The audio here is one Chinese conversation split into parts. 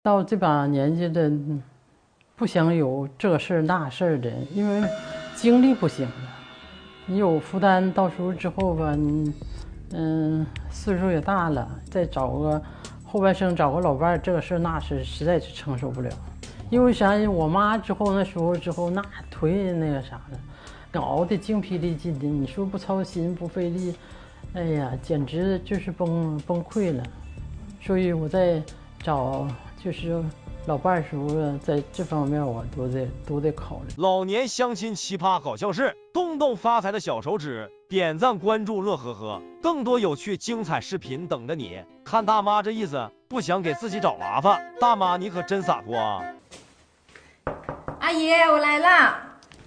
到这把年纪的，不想有这事儿那事儿的，因为精力不行了。你有负担，到时候之后吧，你岁数也大了，再找个后半生找个老伴儿，这个事儿那事实在是承受不了。因为啥？我妈之后那时候那腿那个啥的，熬得精疲力尽的。你说不操心不费力，哎呀，简直就是崩溃了。所以我在找就是老伴儿时候，在这方面我都得考虑。 老年相亲奇葩搞笑事，动动发财的小手指，点赞关注乐呵呵，更多有趣精彩视频等着你。看大妈这意思，不想给自己找麻烦。大妈你可真洒脱啊！ 阿姨，我来了。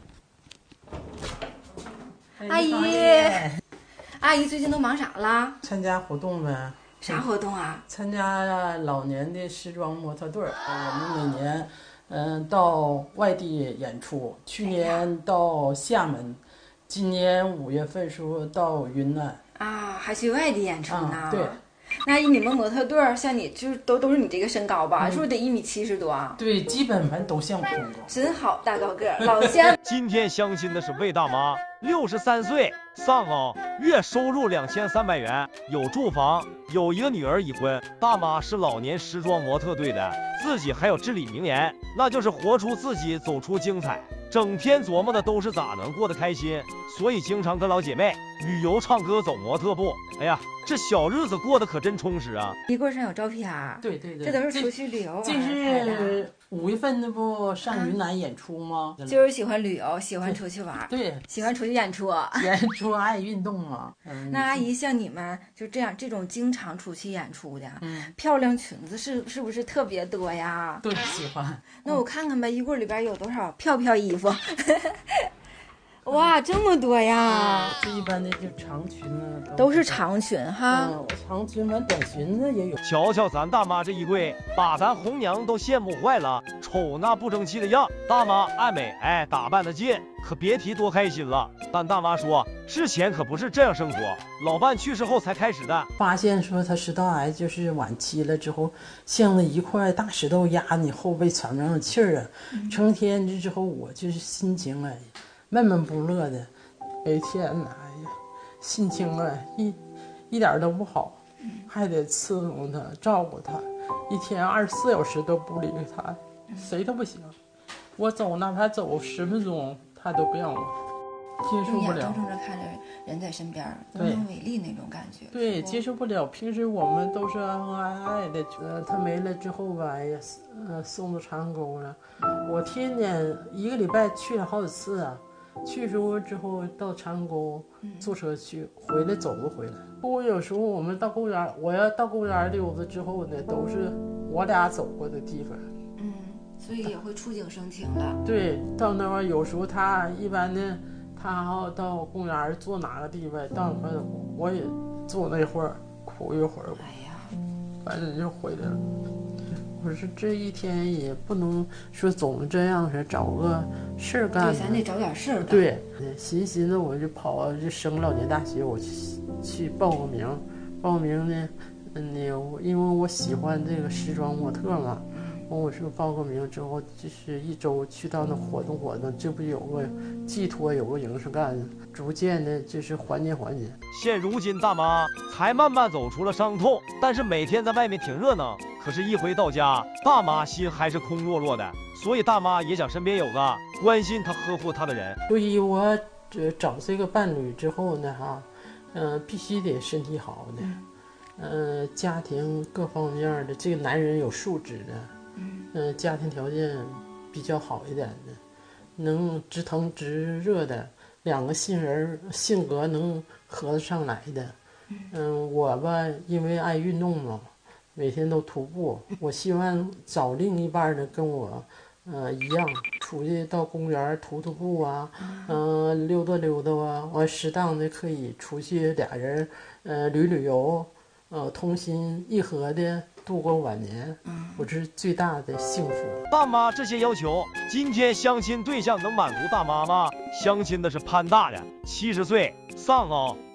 阿姨，阿姨最近都忙啥了？ 参加活动呗。 啥活动啊？ 参加老年的时装模特队。我们每年到外地演出，去年到厦门，今年5月份时候到云南。 啊，还去外地演出呢？ 对。 那你们模特队像你就是都是你这个身高吧？是不是得1.70米多？ 对，基本盘都像我身高。 真好，大高个，老乡。 今天相亲的是魏大妈，63岁，丧偶，月收入2300元，有住房，有一个女儿已婚。大妈是老年时装模特队的，自己还有至理名言，那就是活出自己，走出精彩。整天琢磨的都是咋能过得开心，所以经常跟老姐妹旅游、唱歌、走模特步。哎呀，这小日子过得可真充实啊！ 衣柜上有照片啊？ 对对对， 这都是出去旅游。 这是5月份那不上云南演出吗？ 就是喜欢旅游，喜欢出去玩， 对， 喜欢出去演出。 演出爱运动嘛。 那阿姨像你们就这种经常出去演出的，漂亮裙子是不是特别多呀？ 对，喜欢。 那我看看呗，衣柜里边有多少漂衣服？哇，这么多呀！ 这一般的就长裙啊， 都是长裙哈。 长裙完短裙子也有。 瞧瞧咱大妈这衣柜，把咱红娘都羡慕坏了，瞅那不争气的样。大妈爱美，哎，打扮得劲，可别提多开心了。但大妈说，之前可不是这样生活，老伴去世后才开始的。 发现说他食道癌就是晚期了之后，像那一块大石头压你后背喘不上气儿啊，成天之后我就是心情啊闷闷不乐的，每天呐，哎呀，心情啊一点都不好，还得伺候他，照顾他，一天24小时都不离他，谁都不行。我走哪怕走10分钟，他都不让我，接受不了。 眼睁睁着看着人在身边，无能为力那种感觉。 对，接受不了。平时我们都是恩恩爱爱的，他没了之后吧，也送到长沟了。我天天1个礼拜去了好几次啊。去时候之后到长沟坐车去，回来走着回来。不过有时候我们到公园，我要到公园溜达之后呢，都是我俩走过的地方。 所以也会触景生情了。对， 到那块有时候他一般的，他到公园坐哪个地方，到那块我也坐那会儿哭一会儿吧。哎呀，反正就回来了。我说这一天也不能说总这样式，找个事儿干。 对，咱得找点事儿干。 对，寻思我就跑这省老年大学，我去报个名。报名呢，因为我喜欢这个时装模特嘛，我说报个名之后，就是1周去到那活动，这不有个寄托，有个营生干，逐渐的就是缓解。 现如今大妈才慢慢走出了伤痛，但是每天在外面挺热闹。可是，一回到家，大妈心还是空落落的，所以大妈也想身边有个关心她、呵护她的人。 所以我找这个伴侣之后呢，必须得身体好的，家庭各方面的，这个男人有素质的，家庭条件比较好一点的，能直腾直热的，2个性格能合得上来的。我吧，因为爱运动嘛。每天都徒步，我希望找另一半呢跟我，一样，出去到公园徒步啊，溜达啊，完适当的可以出去俩人，旅游，同心一和的度过晚年，我这是最大的幸福。 大妈这些要求，今天相亲对象能满足大妈吗？相亲的是潘大爷，70岁，丧偶，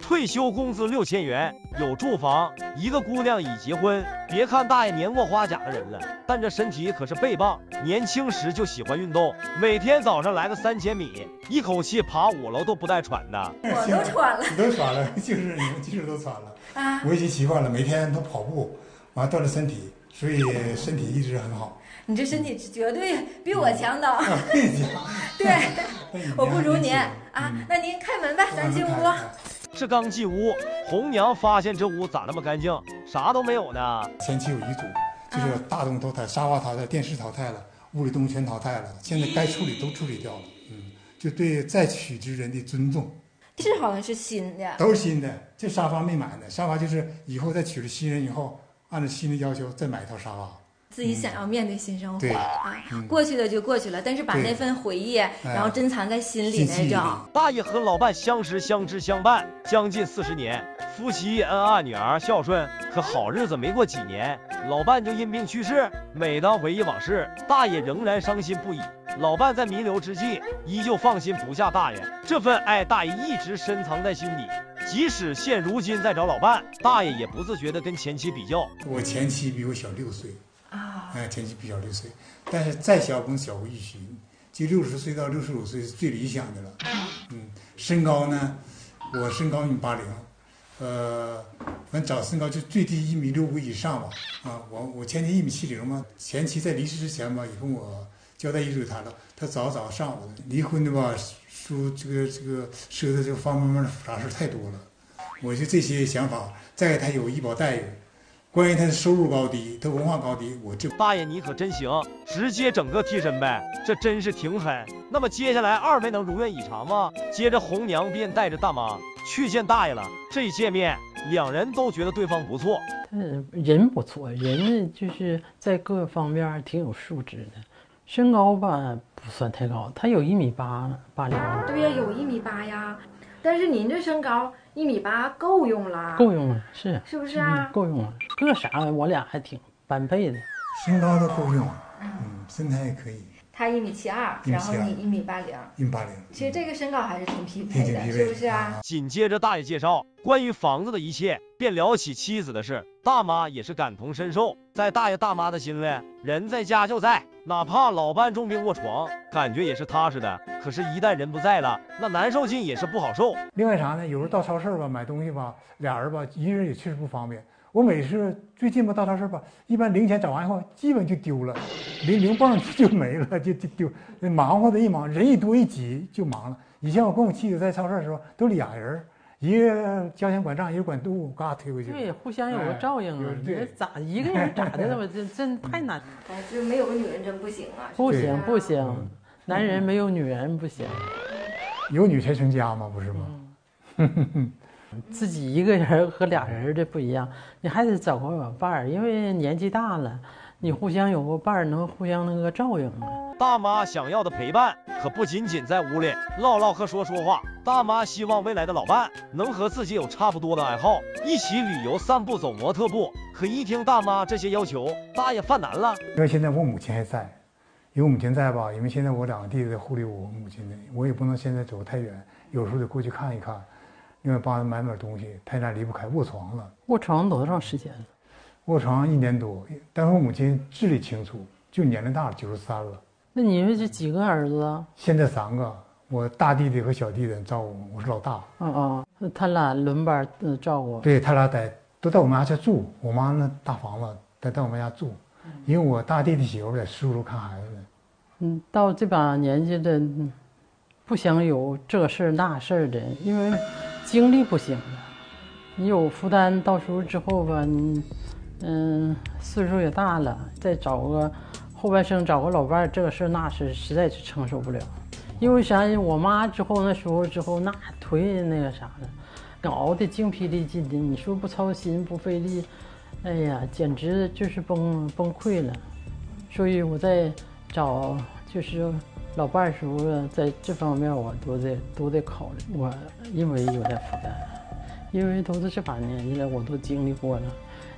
退休工资6000元，有住房，一个姑娘已结婚。别看大爷年过花甲的人了，但这身体可是倍棒。年轻时就喜欢运动，每天早上来个3000米，一口气爬5楼都不带喘的。 我都喘了， 你都喘了，就是你们技术都喘了啊！我已经习惯了，每天都跑步，完锻炼身体，所以身体一直很好。 你这身体绝对比我强的。对，我不如您啊。那您开门吧，咱进屋。 这刚进屋，红娘发现这屋咋那么干净，啥都没有呢。 前期有遗嘱，就是大东淘汰，沙发淘汰，电视淘汰了，屋里东西全淘汰了，现在该处理都处理掉了。就对再娶之人的尊重。 这好像是新的， 都是新的，这沙发没买呢。沙发就是以后再娶了新人以后，按照新的要求再买一套沙发。 自己想要面对新生活， 对过去的就过去了，但是把那份回忆，然后珍藏在心里那种。 大爷和老伴相识、相知、相伴将近40年，夫妻恩爱，女儿孝顺。可好日子没过几年，老伴就因病去世。每当回忆往事，大爷仍然伤心不已。老伴在弥留之际，依旧放心不下大爷，这份爱大爷一直深藏在心底。即使现如今再找老伴，大爷也不自觉地跟前妻比较。 我前妻比我小6岁。前期比较6岁，但是再小不能小过1岁，就60岁到65岁是最理想的了。身高呢，我身高1.80米，反正找身高就最低1.65米以上吧。我前妻1.70米嘛，前妻在离世之前吧，也跟我交代遗嘱谈了，他早上午的，离婚的吧，说这个说的这个方方面面复杂事太多了，我就这些想法。再他有医保待遇。关于他的收入高低，他文化高低，我这大爷你可真行，直接整个替身呗，这真是挺狠。那么接下来二位能如愿以偿吗？接着红娘便带着大妈去见大爷了。这一见面，两人都觉得对方不错， 人不错，人就是在各个方面挺有素质的。身高吧不算太高，他有1.880米。 对呀，有1.8米呀。但是您这身高1.8米够用了， 够用了，是不是啊？ 够用了，个啥我俩还挺般配的， 身高都够用，身材也可以。 他1.72米，然后你1.80米 ，1.80米。 其实这个身高还是挺匹配的，是不是啊？ 紧接着大爷介绍关于房子的一切，便聊起妻子的事。大妈也是感同身受，在大爷大妈的心里，人在家就在，哪怕老伴重病卧床，感觉也是踏实的。可是，一旦人不在了，那难受劲也是不好受。 另外啥呢？有时候到超市吧，买东西吧，俩人吧，一个人也确实不方便。我每次最近吧到超市吧，一般零钱找完以后，基本就丢了，零泵就没了，就丢。忙活的一忙，人一多一挤就忙了。以前我跟我妻子在超市的时候，都俩人，一个交钱管账，一个管ตู้，嘎推回去。 对，互相有个照应啊。对，咋一个人咋的了？这真太难。 就没有个女人真不行啊。 不行，男人没有女人不行。 有女才成家嘛，不是吗？ 自己一个人和俩人的不一样，你还得找个伴儿，因为年纪大了，你互相有个伴儿，能互相那个照应啊。 大妈想要的陪伴，可不仅仅在屋里唠唠嗑说话。大妈希望未来的老伴能和自己有差不多的爱好，一起旅游、散步、走模特步。可一听大妈这些要求，大爷犯难了。 因为现在我母亲还在，有母亲在吧？因为现在我2个弟弟在护理我母亲的，我也不能现在走太远，有时候得过去看一看。另外帮他买点东西，他俩离不开卧床了。 卧床多长时间了？ 卧床1年多，但是我母亲智力清楚，就年龄大了，93了。 那你们这几个儿子？ 现在3个，我大弟弟和小弟弟照顾我，我是老大。 他俩轮班照顾。 对，他俩都在我们家住，我妈那大房子在我们家住，因为我大弟弟媳妇在15楼看孩子呢。 到这把年纪的，不想有这事儿那事儿的，因为精力不行了。你有负担，到时候之后吧，你岁数也大了，再找个后半生找个老伴儿，这个事儿那事实在是承受不了。因为啥？我妈之后那腿那个啥的，熬得精疲力尽的。你说不操心不费力，哎呀，简直就是崩溃了。所以我在找就是老伴儿时候，在这方面我都得考虑。我因为有点负担，因为都是这把年纪了，我都经历过了。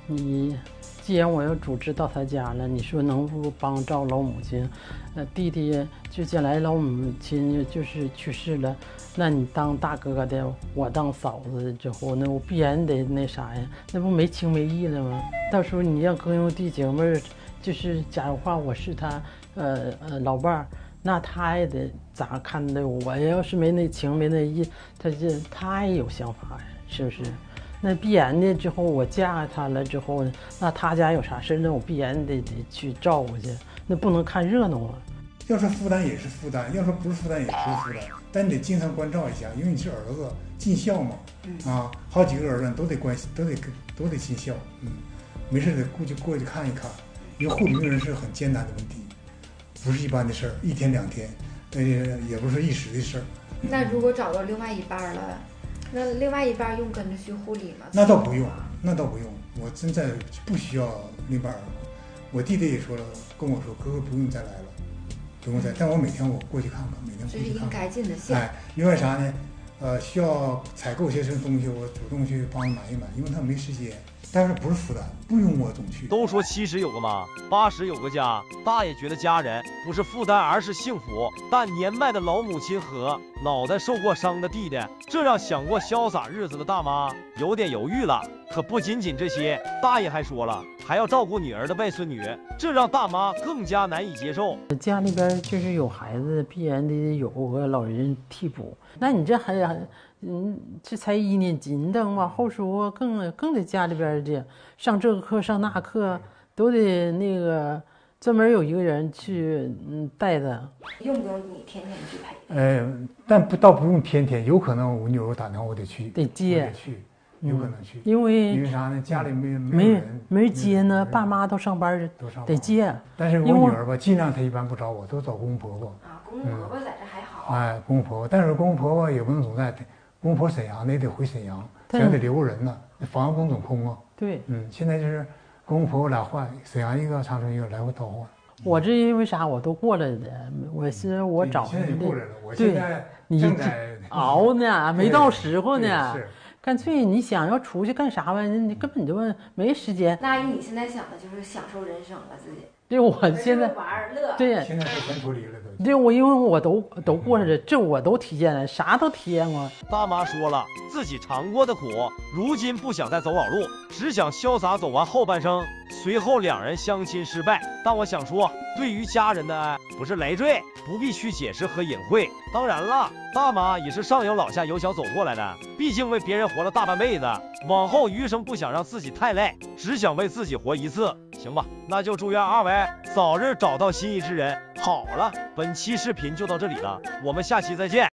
你既然我要主持到他家了，你说能不帮照老母亲？弟弟就将来老母亲就是去世了，那你当大哥的，我当嫂子之后，那我必然得那啥呀，那不没情没义了吗？到时候你让哥兄弟姐妹儿，就是假如话我是他老伴儿，那他也得咋看待我？要是没那情没那义，他也有想法呀，是不是？那必然的，之后我嫁他了之后，那他家有啥事，那我必然得去照顾去，那不能看热闹啊。 要说负担也是负担，要说不是负担也不是负担，但你得经常关照一下，因为你是儿子，尽孝嘛。啊，好几个儿子都得关心，都得尽孝。没事得过去看一看，因为护理病人是很艰难的问题，不是一般的事儿，一天两天，也不是一时的事儿。 那如果找到另外一半了？那另外一半用跟着去护理吗？ 那倒不用，我真在不需要另半儿。我弟弟也说了，跟我说哥哥不用再来了，不用再。但我每天我过去看看，每天过去看看。 这是应该尽的孝。 另外啥呢？需要采购些什么东西，我主动去帮他买一买，因为他没时间。但是不是负担，不用我总去。 都说70有个妈，80有个家。大爷觉得家人不是负担，而是幸福。但年迈的老母亲和脑袋受过伤的弟弟，这让想过潇洒日子的大妈有点犹豫了。可不仅仅这些，大爷还说了，还要照顾女儿的外孙女，这让大妈更加难以接受。 家里边就是有孩子，必然得有个老人替补。那你这这才1年级，你等往后说更得家里边的上这个课上那课，都得那个专门有一个人去带他。 用不用你天天去陪？ 但倒不用天天，有可能我女儿打电话我得去， 得接， 我得去。有可能去， 因为啥呢？家里没人接呢，爸妈都上班，得接。 但是我女儿吧，尽量她一般不找我，都找公公婆婆。 公公婆婆在这还好。 公公婆婆，但是公公婆婆也不能总在，公婆沈阳的也得回沈阳，沈阳得留个人呢，房工总空啊。 对， 现在就是公公婆婆俩换，沈阳一个，长春一个，来回倒换。 我这因为啥我都过来的，我找现在就过来了，我现在正在熬呢，没到时候呢。 是。 干脆你想要出去干啥吧，你根本就没时间。 那阿姨，你现在想的就是享受人生了，自己。 对，我现在玩乐。 对， 现在是全脱离了都。 对，因为我都过来了，这我都体验了，啥都体验过。 大妈说了，自己尝过的苦，如今不想再走老路，只想潇洒走完后半生。随后2人相亲失败，但我想说，对于家人的爱不是累赘，不必去解释和隐晦。当然了，大妈也是上有老下有小走过来的，毕竟为别人活了大半辈子，往后余生不想让自己太累，只想为自己活一次。行吧，那就祝愿2位早日找到心仪之人。好了，本期视频就到这里了，我们下期再见。